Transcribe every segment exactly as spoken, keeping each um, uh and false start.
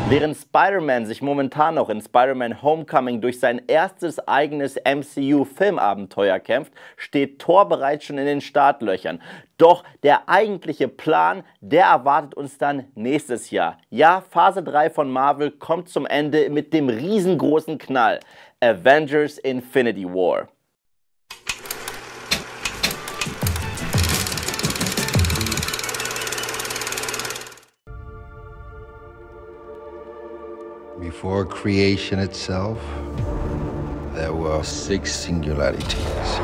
Während Spider-Man sich momentan noch in Spider-Man Homecoming durch sein erstes eigenes M C U-Filmabenteuer kämpft, steht Thor bereits schon in den Startlöchern. Doch der eigentliche Plan, der erwartet uns dann nächstes Jahr. Ja, Phase drei von Marvel kommt zum Ende mit dem riesengroßen Knall: Avengers Infinity War. Before creation itself, there were six singularities.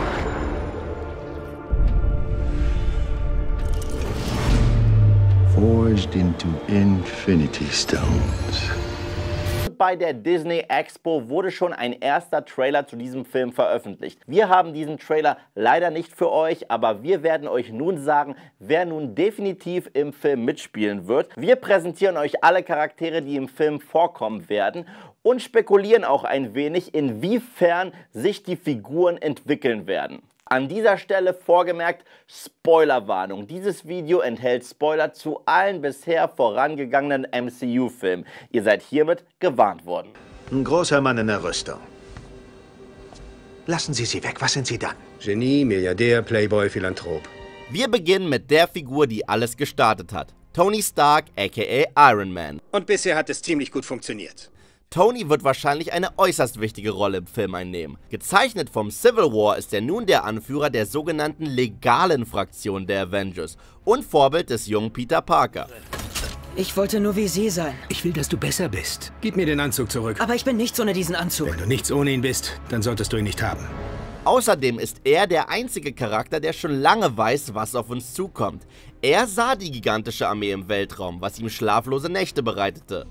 Forged into Infinity Stones. Bei der Disney Expo wurde schon ein erster Trailer zu diesem Film veröffentlicht. Wir haben diesen Trailer leider nicht für euch, aber wir werden euch nun sagen, wer nun definitiv im Film mitspielen wird. Wir präsentieren euch alle Charaktere, die im Film vorkommen werden, und spekulieren auch ein wenig, inwiefern sich die Figuren entwickeln werden. An dieser Stelle vorgemerkt, Spoilerwarnung. Dieses Video enthält Spoiler zu allen bisher vorangegangenen M C U-Filmen. Ihr seid hiermit gewarnt worden. Ein großer Mann in der Rüstung. Lassen Sie sie weg. Was sind Sie dann? Genie, Milliardär, Playboy, Philanthrop. Wir beginnen mit der Figur, die alles gestartet hat. Tony Stark, aka Iron Man. Und bisher hat es ziemlich gut funktioniert. Tony wird wahrscheinlich eine äußerst wichtige Rolle im Film einnehmen. Gezeichnet vom Civil War ist er nun der Anführer der sogenannten legalen Fraktion der Avengers und Vorbild des jungen Peter Parker. Ich wollte nur wie Sie sein. Ich will, dass du besser bist. Gib mir den Anzug zurück. Aber ich bin nichts ohne diesen Anzug. Wenn du nichts ohne ihn bist, dann solltest du ihn nicht haben. Außerdem ist er der einzige Charakter, der schon lange weiß, was auf uns zukommt. Er sah die gigantische Armee im Weltraum, was ihm schlaflose Nächte bereitete.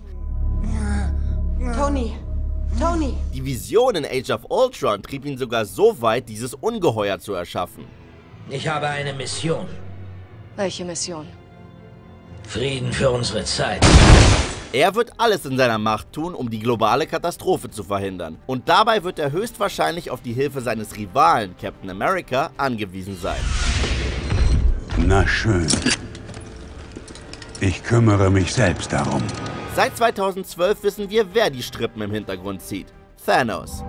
Tony! Tony! Die Vision in Age of Ultron trieb ihn sogar so weit, dieses Ungeheuer zu erschaffen. Ich habe eine Mission. Welche Mission? Frieden für unsere Zeit. Er wird alles in seiner Macht tun, um die globale Katastrophe zu verhindern. Und dabei wird er höchstwahrscheinlich auf die Hilfe seines Rivalen, Captain America, angewiesen sein. Na schön. Ich kümmere mich selbst darum. Seit zweitausendzwölf wissen wir, wer die Strippen im Hintergrund zieht: Thanos.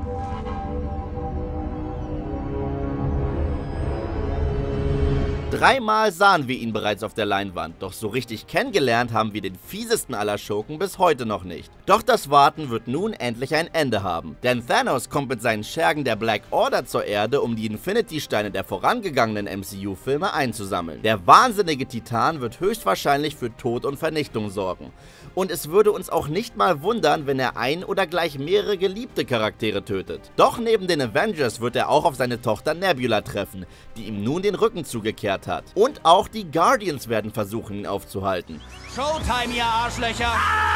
Dreimal sahen wir ihn bereits auf der Leinwand, doch so richtig kennengelernt haben wir den fiesesten aller Schurken bis heute noch nicht. Doch das Warten wird nun endlich ein Ende haben, denn Thanos kommt mit seinen Schergen der Black Order zur Erde, um die Infinity-Steine der vorangegangenen M C U-Filme einzusammeln. Der wahnsinnige Titan wird höchstwahrscheinlich für Tod und Vernichtung sorgen. Und es würde uns auch nicht mal wundern, wenn er ein oder gleich mehrere geliebte Charaktere tötet. Doch neben den Avengers wird er auch auf seine Tochter Nebula treffen, die ihm nun den Rücken zugekehrt hat. Und auch die Guardians werden versuchen, ihn aufzuhalten. Showtime, ihr Arschlöcher!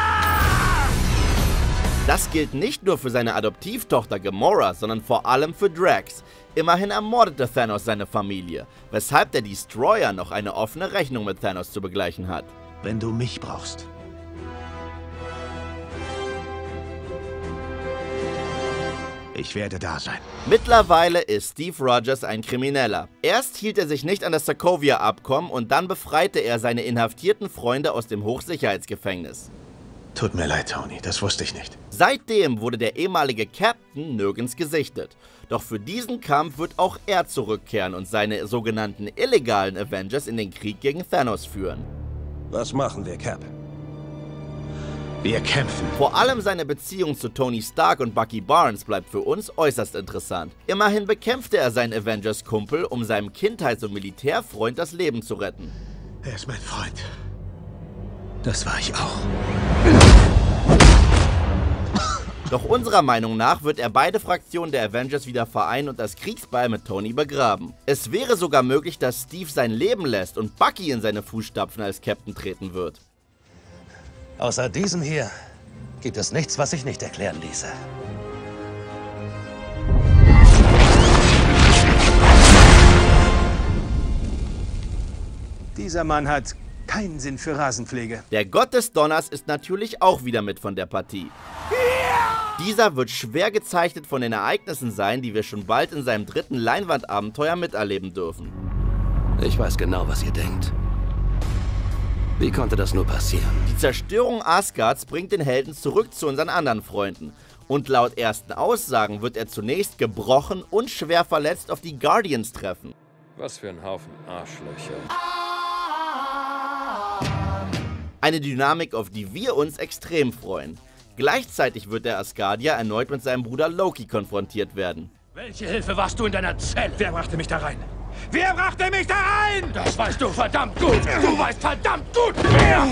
Das gilt nicht nur für seine Adoptivtochter Gamora, sondern vor allem für Drax. Immerhin ermordete Thanos seine Familie, weshalb der Destroyer noch eine offene Rechnung mit Thanos zu begleichen hat. Wenn du mich brauchst. Ich werde da sein. Mittlerweile ist Steve Rogers ein Krimineller. Erst hielt er sich nicht an das Sokovia-Abkommen und dann befreite er seine inhaftierten Freunde aus dem Hochsicherheitsgefängnis. Tut mir leid, Tony, das wusste ich nicht. Seitdem wurde der ehemalige Captain nirgends gesichtet. Doch für diesen Kampf wird auch er zurückkehren und seine sogenannten illegalen Avengers in den Krieg gegen Thanos führen. Was machen wir, Cap? Wir kämpfen. Vor allem seine Beziehung zu Tony Stark und Bucky Barnes bleibt für uns äußerst interessant. Immerhin bekämpfte er seinen Avengers-Kumpel, um seinem Kindheits- und Militärfreund das Leben zu retten. Er ist mein Freund. Das war ich auch. Doch unserer Meinung nach wird er beide Fraktionen der Avengers wieder vereinen und das Kriegsbeil mit Tony begraben. Es wäre sogar möglich, dass Steve sein Leben lässt und Bucky in seine Fußstapfen als Captain treten wird. Außer diesem hier gibt es nichts, was sich nicht erklären ließe. Dieser Mann hat keinen Sinn für Rasenpflege. Der Gott des Donners ist natürlich auch wieder mit von der Partie. Dieser wird schwer gezeichnet von den Ereignissen sein, die wir schon bald in seinem dritten Leinwandabenteuer miterleben dürfen. Ich weiß genau, was ihr denkt. Wie konnte das nur passieren? Die Zerstörung Asgards bringt den Helden zurück zu unseren anderen Freunden. Und laut ersten Aussagen wird er zunächst gebrochen und schwer verletzt auf die Guardians treffen. Was für ein Haufen Arschlöcher. Eine Dynamik, auf die wir uns extrem freuen. Gleichzeitig wird der Asgardier erneut mit seinem Bruder Loki konfrontiert werden. Welche Hilfe warst du in deiner Zelle? Wer brachte mich da rein? Wer brachte mich da rein? Das weißt du verdammt gut. Du weißt verdammt gut, wer!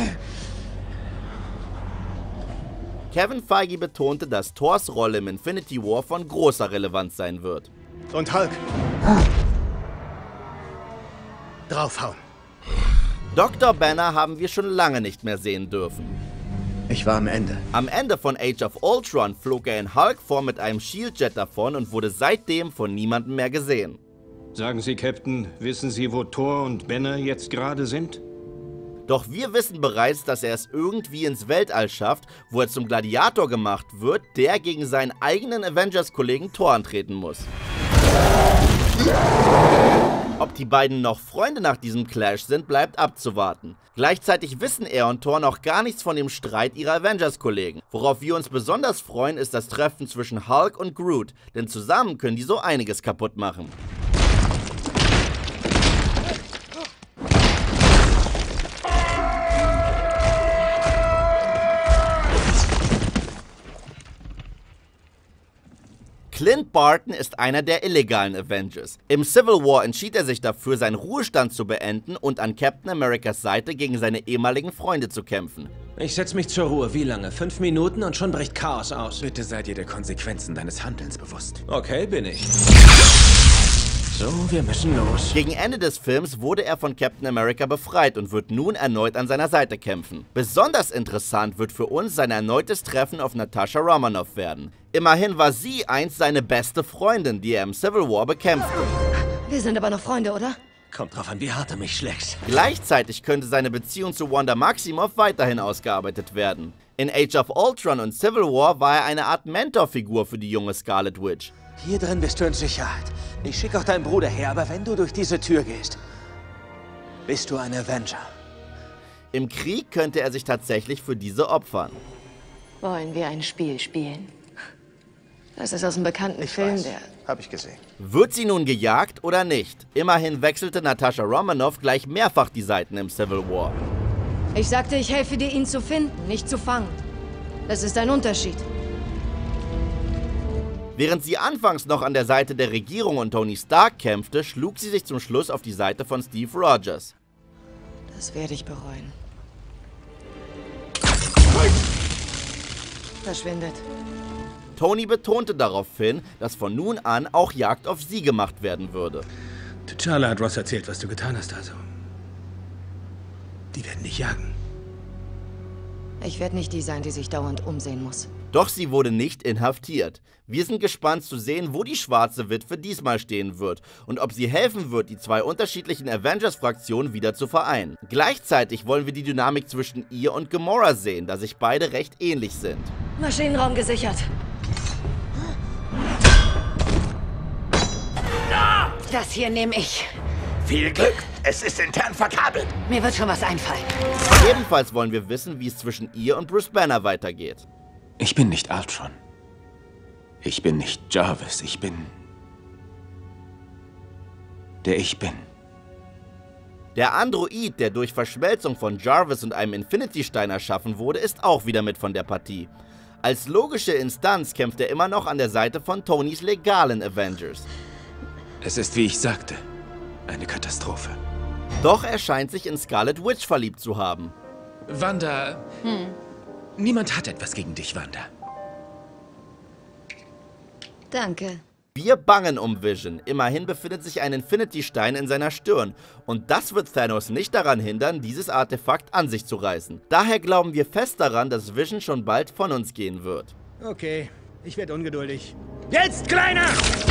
Kevin Feige betonte, dass Thors Rolle im Infinity War von großer Relevanz sein wird. Und Hulk. Draufhauen. Doktor Banner haben wir schon lange nicht mehr sehen dürfen. Ich war am Ende. Am Ende von Age of Ultron flog er in Hulk-Form mit einem Shield-Jet davon und wurde seitdem von niemandem mehr gesehen. Sagen Sie, Captain, wissen Sie, wo Thor und Banner jetzt gerade sind? Doch wir wissen bereits, dass er es irgendwie ins Weltall schafft, wo er zum Gladiator gemacht wird, der gegen seinen eigenen Avengers-Kollegen Thor antreten muss. Ob die beiden noch Freunde nach diesem Clash sind, bleibt abzuwarten. Gleichzeitig wissen er und Thor noch gar nichts von dem Streit ihrer Avengers-Kollegen. Worauf wir uns besonders freuen, ist das Treffen zwischen Hulk und Groot, denn zusammen können die so einiges kaputt machen. Clint Barton ist einer der illegalen Avengers. Im Civil War entschied er sich dafür, seinen Ruhestand zu beenden und an Captain Americas Seite gegen seine ehemaligen Freunde zu kämpfen. Ich setz mich zur Ruhe. Wie lange? Fünf Minuten und schon bricht Chaos aus. Bitte sei dir der Konsequenzen deines Handelns bewusst. Okay, bin ich. So, wir müssen los. Gegen Ende des Films wurde er von Captain America befreit und wird nun erneut an seiner Seite kämpfen. Besonders interessant wird für uns sein erneutes Treffen auf Natasha Romanoff werden. Immerhin war sie einst seine beste Freundin, die er im Civil War bekämpfte. Wir sind aber noch Freunde, oder? Kommt drauf an, wie hart du mich schlägst. Gleichzeitig könnte seine Beziehung zu Wanda Maximoff weiterhin ausgearbeitet werden. In Age of Ultron und Civil War war er eine Art Mentorfigur für die junge Scarlet Witch. Hier drin bist du in Sicherheit. Ich schicke auch deinen Bruder her, aber wenn du durch diese Tür gehst, bist du ein Avenger. Im Krieg könnte er sich tatsächlich für diese opfern. Wollen wir ein Spiel spielen? Das ist aus einem bekannten Ich Film, weiß. der... Hab ich gesehen. Wird sie nun gejagt oder nicht? Immerhin wechselte Natasha Romanoff gleich mehrfach die Seiten im Civil War. Ich sagte, ich helfe dir, ihn zu finden, nicht zu fangen. Das ist ein Unterschied. Während sie anfangs noch an der Seite der Regierung und Tony Stark kämpfte, schlug sie sich zum Schluss auf die Seite von Steve Rogers. Das werde ich bereuen. Verschwindet. Tony betonte daraufhin, dass von nun an auch Jagd auf sie gemacht werden würde. T'Challa hat Ross erzählt, was du getan hast, also. Die werden dich jagen. Ich werde nicht die sein, die sich dauernd umsehen muss. Doch sie wurde nicht inhaftiert. Wir sind gespannt zu sehen, wo die schwarze Witwe diesmal stehen wird und ob sie helfen wird, die zwei unterschiedlichen Avengers-Fraktionen wieder zu vereinen. Gleichzeitig wollen wir die Dynamik zwischen ihr und Gamora sehen, da sich beide recht ähnlich sind. Maschinenraum gesichert. Das hier nehme ich. Viel Glück, es ist intern verkabelt. Mir wird schon was einfallen. Ebenfalls wollen wir wissen, wie es zwischen ihr und Bruce Banner weitergeht. Ich bin nicht Ultron. Ich bin nicht Jarvis. Ich bin... der ich bin. Der Android, der durch Verschmelzung von Jarvis und einem Infinity-Stein erschaffen wurde, ist auch wieder mit von der Partie. Als logische Instanz kämpft er immer noch an der Seite von Tonys legalen Avengers. Es ist, wie ich sagte, eine Katastrophe. Doch er scheint sich in Scarlet Witch verliebt zu haben. Wanda... Hm. Niemand hat etwas gegen dich, Wanda. Danke. Wir bangen um Vision. Immerhin befindet sich ein Infinity-Stein in seiner Stirn. Und das wird Thanos nicht daran hindern, dieses Artefakt an sich zu reißen. Daher glauben wir fest daran, dass Vision schon bald von uns gehen wird. Okay, ich werde ungeduldig. Jetzt, Kleiner!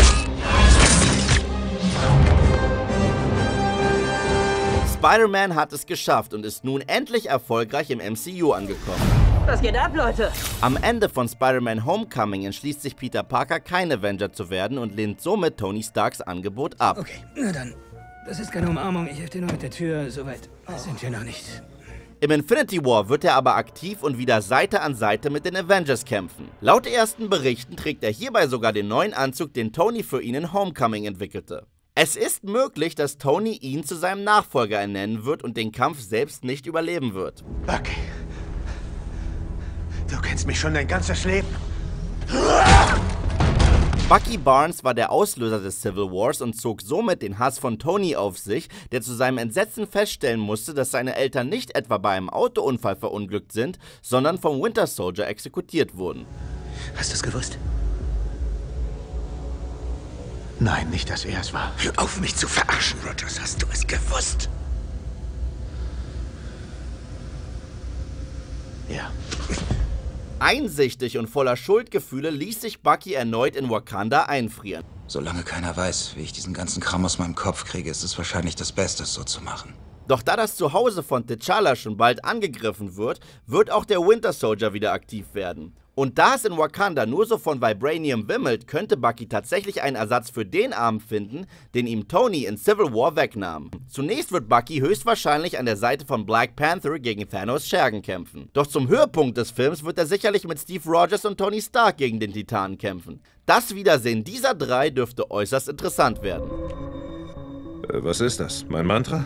Spider-Man hat es geschafft und ist nun endlich erfolgreich im M C U angekommen. Was geht ab, Leute? Am Ende von Spider-Man Homecoming entschließt sich Peter Parker, kein Avenger zu werden und lehnt somit Tony Starks Angebot ab. Okay, na dann. Das ist keine Umarmung, ich helfe dir nur mit der Tür, soweit sind wir noch nicht. Im Infinity War wird er aber aktiv und wieder Seite an Seite mit den Avengers kämpfen. Laut ersten Berichten trägt er hierbei sogar den neuen Anzug, den Tony für ihn in Homecoming entwickelte. Es ist möglich, dass Tony ihn zu seinem Nachfolger ernennen wird und den Kampf selbst nicht überleben wird. Bucky, du kennst mich schon dein ganzes Leben. Bucky Barnes war der Auslöser des Civil Wars und zog somit den Hass von Tony auf sich, der zu seinem Entsetzen feststellen musste, dass seine Eltern nicht etwa bei einem Autounfall verunglückt sind, sondern vom Winter Soldier exekutiert wurden. Hast du es gewusst? Nein, nicht, dass er es war. Hör auf, mich zu verarschen, Rogers. Hast du es gewusst? Ja. Einsichtig und voller Schuldgefühle ließ sich Bucky erneut in Wakanda einfrieren. Solange keiner weiß, wie ich diesen ganzen Kram aus meinem Kopf kriege, ist es wahrscheinlich das Beste, es so zu machen. Doch da das Zuhause von T'Challa schon bald angegriffen wird, wird auch der Winter Soldier wieder aktiv werden. Und da es in Wakanda nur so von Vibranium wimmelt, könnte Bucky tatsächlich einen Ersatz für den Arm finden, den ihm Tony in Civil War wegnahm. Zunächst wird Bucky höchstwahrscheinlich an der Seite von Black Panther gegen Thanos Schergen kämpfen. Doch zum Höhepunkt des Films wird er sicherlich mit Steve Rogers und Tony Stark gegen den Titanen kämpfen. Das Wiedersehen dieser drei dürfte äußerst interessant werden. Äh, was ist das? Mein Mantra?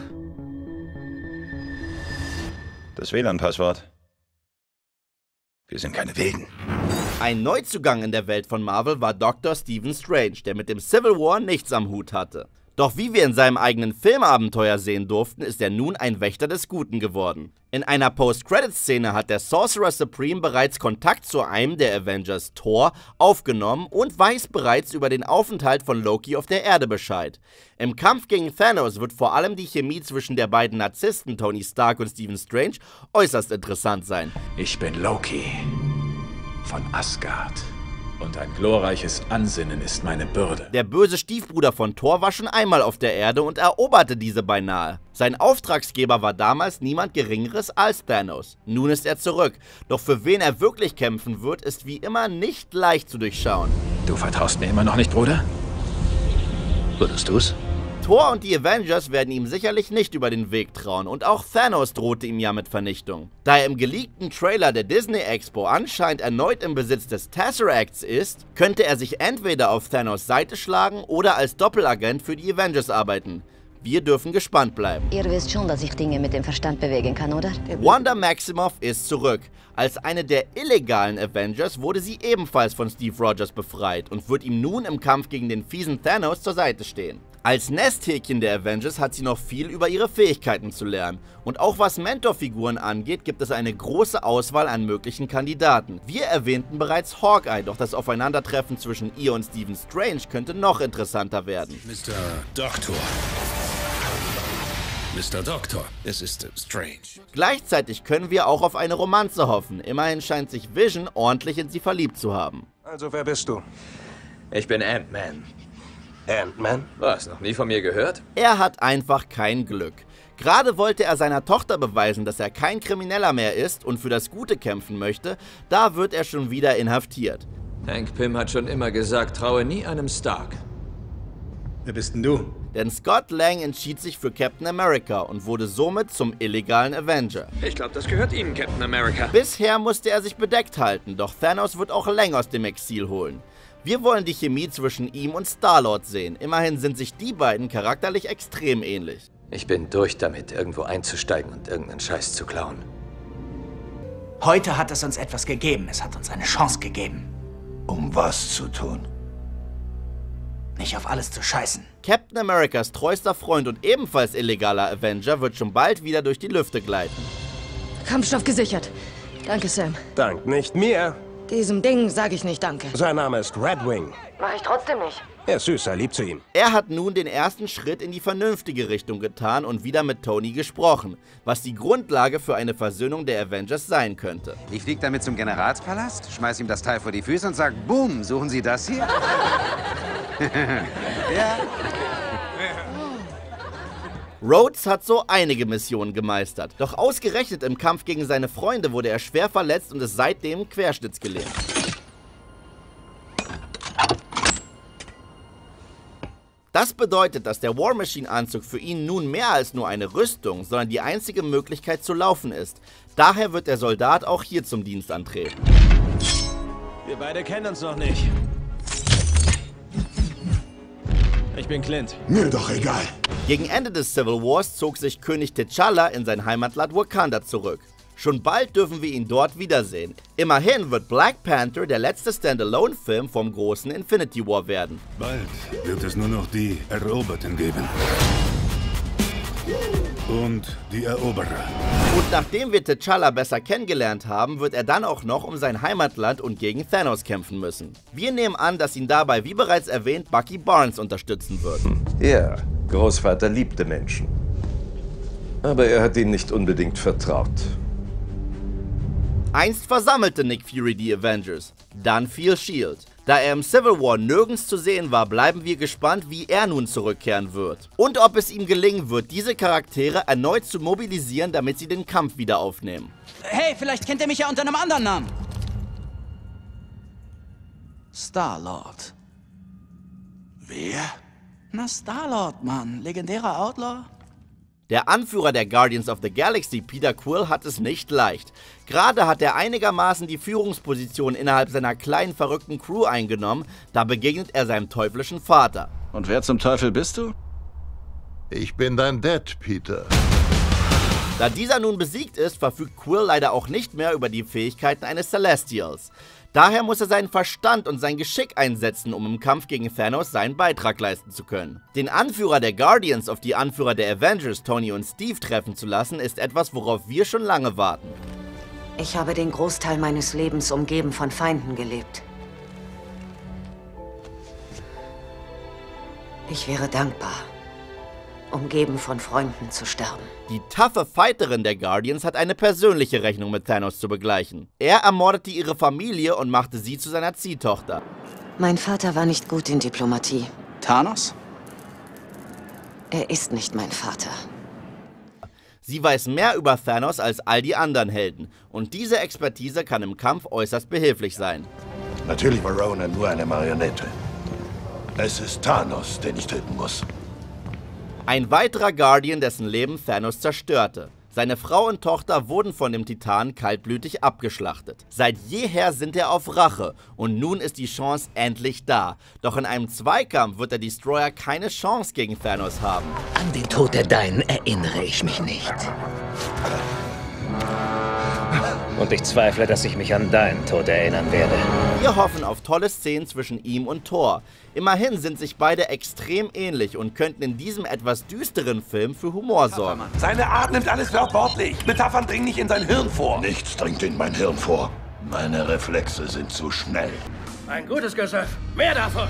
Das W L A N-Passwort. Wir sind keine Wilden. Ein Neuzugang in der Welt von Marvel war Doktor Stephen Strange, der mit dem Civil War nichts am Hut hatte. Doch wie wir in seinem eigenen Filmabenteuer sehen durften, ist er nun ein Wächter des Guten geworden. In einer Post-Credit-Szene hat der Sorcerer Supreme bereits Kontakt zu einem der Avengers, Thor, aufgenommen und weiß bereits über den Aufenthalt von Loki auf der Erde Bescheid. Im Kampf gegen Thanos wird vor allem die Chemie zwischen der beiden Narzissten Tony Stark und Stephen Strange äußerst interessant sein. Ich bin Loki von Asgard. Und ein glorreiches Ansinnen ist meine Bürde. Der böse Stiefbruder von Thor war schon einmal auf der Erde und eroberte diese beinahe. Sein Auftragsgeber war damals niemand Geringeres als Thanos. Nun ist er zurück. Doch für wen er wirklich kämpfen wird, ist wie immer nicht leicht zu durchschauen. Du vertraust mir immer noch nicht, Bruder? Würdest du's? Thor und die Avengers werden ihm sicherlich nicht über den Weg trauen und auch Thanos drohte ihm ja mit Vernichtung. Da er im geleakten Trailer der Disney Expo anscheinend erneut im Besitz des Tesseracts ist, könnte er sich entweder auf Thanos Seite schlagen oder als Doppelagent für die Avengers arbeiten. Wir dürfen gespannt bleiben. Ihr wisst schon, dass ich Dinge mit dem Verstand bewegen kann, oder? Wanda Maximoff ist zurück. Als eine der illegalen Avengers wurde sie ebenfalls von Steve Rogers befreit und wird ihm nun im Kampf gegen den fiesen Thanos zur Seite stehen. Als Nesthäkchen der Avengers hat sie noch viel über ihre Fähigkeiten zu lernen. Und auch was Mentorfiguren angeht, gibt es eine große Auswahl an möglichen Kandidaten. Wir erwähnten bereits Hawkeye, doch das Aufeinandertreffen zwischen ihr und Stephen Strange könnte noch interessanter werden. Mister Doktor. Mister Doktor, es ist Strange. Gleichzeitig können wir auch auf eine Romanze hoffen. Immerhin scheint sich Vision ordentlich in sie verliebt zu haben. Also, wer bist du? Ich bin Ant-Man. Ant-Man? Was, noch nie von mir gehört? Er hat einfach kein Glück. Gerade wollte er seiner Tochter beweisen, dass er kein Krimineller mehr ist und für das Gute kämpfen möchte, da wird er schon wieder inhaftiert. Hank Pym hat schon immer gesagt, traue nie einem Stark. Wer bist denn du? Denn Scott Lang entschied sich für Captain America und wurde somit zum illegalen Avenger. Ich glaube, das gehört Ihnen, Captain America. Bisher musste er sich bedeckt halten, doch Thanos wird auch Lang aus dem Exil holen. Wir wollen die Chemie zwischen ihm und Star-Lord sehen. Immerhin sind sich die beiden charakterlich extrem ähnlich. Ich bin durch damit, irgendwo einzusteigen und irgendeinen Scheiß zu klauen. Heute hat es uns etwas gegeben. Es hat uns eine Chance gegeben. Um was zu tun? Nicht auf alles zu scheißen. Captain Americas treuester Freund und ebenfalls illegaler Avenger wird schon bald wieder durch die Lüfte gleiten. Kampfstoff gesichert. Danke, Sam. Dank nicht mir. Diesem Ding sage ich nicht danke. Sein Name ist Redwing. Mach ich trotzdem nicht. Er ist süß, er liebt zu ihm. Er hat nun den ersten Schritt in die vernünftige Richtung getan und wieder mit Tony gesprochen, was die Grundlage für eine Versöhnung der Avengers sein könnte. Ich flieg damit zum Generalspalast, schmeiß ihm das Teil vor die Füße und sag, boom, suchen Sie das hier? Ja. Rhodes hat so einige Missionen gemeistert, doch ausgerechnet im Kampf gegen seine Freunde wurde er schwer verletzt und ist seitdem querschnittsgelähmt. Das bedeutet, dass der War Machine-Anzug für ihn nun mehr als nur eine Rüstung, sondern die einzige Möglichkeit zu laufen ist. Daher wird der Soldat auch hier zum Dienst antreten. Wir beide kennen uns noch nicht. Ich bin Clint. Mir doch egal. Gegen Ende des Civil Wars zog sich König T'Challa in sein Heimatland Wakanda zurück. Schon bald dürfen wir ihn dort wiedersehen. Immerhin wird Black Panther der letzte Standalone-Film vom großen Infinity War werden. Bald wird es nur noch die Eroberten geben. Und die Eroberer. Und nachdem wir T'Challa besser kennengelernt haben, wird er dann auch noch um sein Heimatland und gegen Thanos kämpfen müssen. Wir nehmen an, dass ihn dabei, wie bereits erwähnt, Bucky Barnes unterstützen wird. Ja, Großvater liebte Menschen. Aber er hat ihnen nicht unbedingt vertraut. Einst versammelte Nick Fury die Avengers, dann fiel Shield. Da er im Civil War nirgends zu sehen war, bleiben wir gespannt, wie er nun zurückkehren wird. Und ob es ihm gelingen wird, diese Charaktere erneut zu mobilisieren, damit sie den Kampf wieder aufnehmen. Hey, vielleicht kennt ihr mich ja unter einem anderen Namen. Star-Lord. Wer? Na, Star-Lord, Mann. Legendärer Outlaw. Der Anführer der Guardians of the Galaxy, Peter Quill, hat es nicht leicht. Gerade hat er einigermaßen die Führungsposition innerhalb seiner kleinen, verrückten Crew eingenommen, da begegnet er seinem teuflischen Vater. Und wer zum Teufel bist du? Ich bin dein Dad, Peter. Da dieser nun besiegt ist, verfügt Quill leider auch nicht mehr über die Fähigkeiten eines Celestials. Daher muss er seinen Verstand und sein Geschick einsetzen, um im Kampf gegen Thanos seinen Beitrag leisten zu können. Den Anführer der Guardians auf die Anführer der Avengers, Tony und Steve, treffen zu lassen, ist etwas, worauf wir schon lange warten. Ich habe den Großteil meines Lebens umgeben von Feinden gelebt. Ich wäre dankbar, umgeben von Freunden zu sterben. Die taffe Fighterin der Guardians hat eine persönliche Rechnung mit Thanos zu begleichen. Er ermordete ihre Familie und machte sie zu seiner Ziehtochter. Mein Vater war nicht gut in Diplomatie. Thanos? Er ist nicht mein Vater. Sie weiß mehr über Thanos als all die anderen Helden. Und diese Expertise kann im Kampf äußerst behilflich sein. Natürlich war Ronan nur eine Marionette. Es ist Thanos, den ich töten muss. Ein weiterer Guardian, dessen Leben Thanos zerstörte. Seine Frau und Tochter wurden von dem Titan kaltblütig abgeschlachtet. Seit jeher sind er auf Rache und nun ist die Chance endlich da. Doch in einem Zweikampf wird der Destroyer keine Chance gegen Thanos haben. An den Tod der Deinen erinnere ich mich nicht. Und ich zweifle, dass ich mich an deinen Tod erinnern werde. Wir hoffen auf tolle Szenen zwischen ihm und Thor. Immerhin sind sich beide extrem ähnlich und könnten in diesem etwas düsteren Film für Humor sorgen. Seine Art nimmt alles wörtlich. Metaphern dringen nicht in sein Hirn vor. Nichts dringt in mein Hirn vor. Meine Reflexe sind zu schnell. Ein gutes Gesöff. Mehr davon.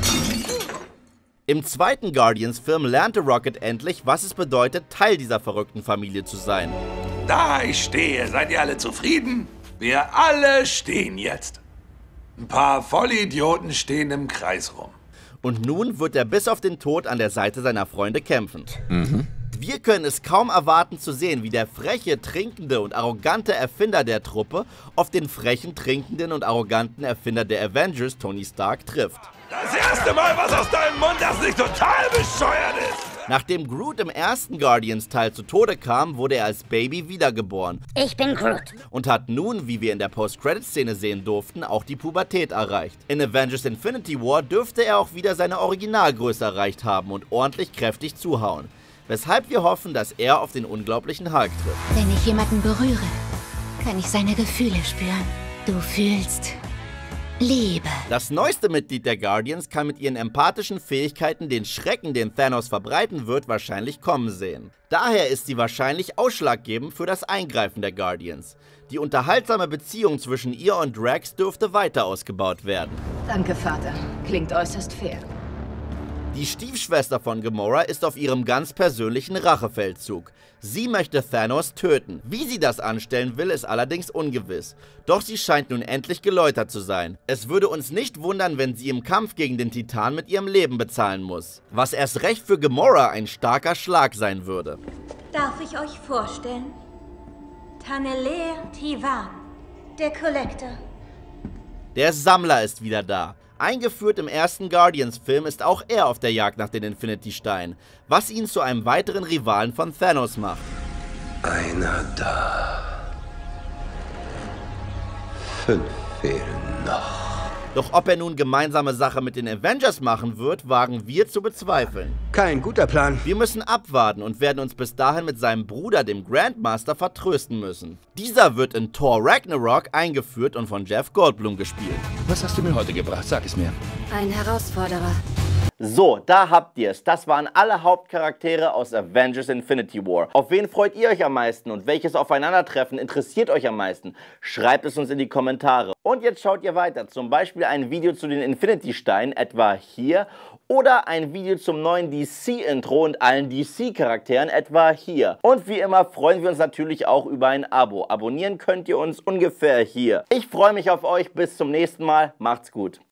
Im zweiten Guardians-Film lernte Rocket endlich, was es bedeutet, Teil dieser verrückten Familie zu sein. Da ich stehe, seid ihr alle zufrieden? Wir alle stehen jetzt. Ein paar Vollidioten stehen im Kreis rum. Und nun wird er bis auf den Tod an der Seite seiner Freunde kämpfen. Mhm. Wir können es kaum erwarten zu sehen, wie der freche, trinkende und arrogante Erfinder der Truppe auf den frechen, trinkenden und arroganten Erfinder der Avengers, Tony Stark, trifft. Das erste Mal was aus deinem Mund, das nicht total bescheuert ist. Nachdem Groot im ersten Guardians-Teil zu Tode kam, wurde er als Baby wiedergeboren. Ich bin Groot. Und hat nun, wie wir in der Post-Credit-Szene sehen durften, auch die Pubertät erreicht. In Avengers Infinity War dürfte er auch wieder seine Originalgröße erreicht haben und ordentlich kräftig zuhauen. Weshalb wir hoffen, dass er auf den unglaublichen Hulk trifft. Wenn ich jemanden berühre, kann ich seine Gefühle spüren. Du fühlst Liebe. Das neueste Mitglied der Guardians kann mit ihren empathischen Fähigkeiten den Schrecken, den Thanos verbreiten wird, wahrscheinlich kommen sehen. Daher ist sie wahrscheinlich ausschlaggebend für das Eingreifen der Guardians. Die unterhaltsame Beziehung zwischen ihr und Drax dürfte weiter ausgebaut werden. Danke, Vater. Klingt äußerst fair. Die Stiefschwester von Gamora ist auf ihrem ganz persönlichen Rachefeldzug. Sie möchte Thanos töten. Wie sie das anstellen will, ist allerdings ungewiss. Doch sie scheint nun endlich geläutert zu sein. Es würde uns nicht wundern, wenn sie im Kampf gegen den Titan mit ihrem Leben bezahlen muss. Was erst recht für Gamora ein starker Schlag sein würde. Darf ich euch vorstellen? Taneleer Tivan, der Collector. Der Sammler ist wieder da. Eingeführt im ersten Guardians-Film ist auch er auf der Jagd nach den Infinity-Steinen, was ihn zu einem weiteren Rivalen von Thanos macht. Einer da. Fünf fehlen noch. Doch ob er nun gemeinsame Sache mit den Avengers machen wird, wagen wir zu bezweifeln. Kein guter Plan. Wir müssen abwarten und werden uns bis dahin mit seinem Bruder, dem Grandmaster, vertrösten müssen. Dieser wird in Thor Ragnarok eingeführt und von Jeff Goldblum gespielt. Was hast du mir heute gebracht? Sag es mir. Ein Herausforderer. So, da habt ihr es. Das waren alle Hauptcharaktere aus Avengers Infinity War. Auf wen freut ihr euch am meisten und welches Aufeinandertreffen interessiert euch am meisten? Schreibt es uns in die Kommentare. Und jetzt schaut ihr weiter. Zum Beispiel ein Video zu den Infinity-Steinen, etwa hier. Oder ein Video zum neuen D C-Intro und allen D C-Charakteren, etwa hier. Und wie immer freuen wir uns natürlich auch über ein Abo. Abonnieren könnt ihr uns ungefähr hier. Ich freue mich auf euch. Bis zum nächsten Mal. Macht's gut.